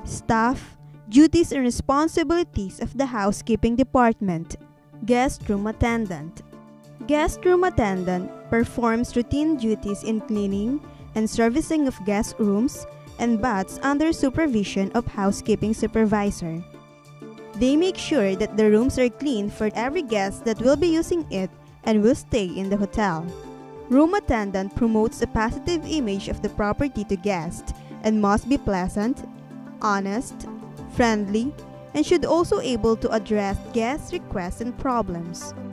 Staff, duties and responsibilities of the housekeeping department. Guest room attendant. Guest room attendant performs routine duties in cleaning and servicing of guest rooms and baths under supervision of housekeeping supervisor. They make sure that the rooms are clean for every guest that will be using it and will stay in the hotel. Room attendant promotes a positive image of the property to guests and must be pleasant, honest, friendly, and should also able to address guest requests and problems.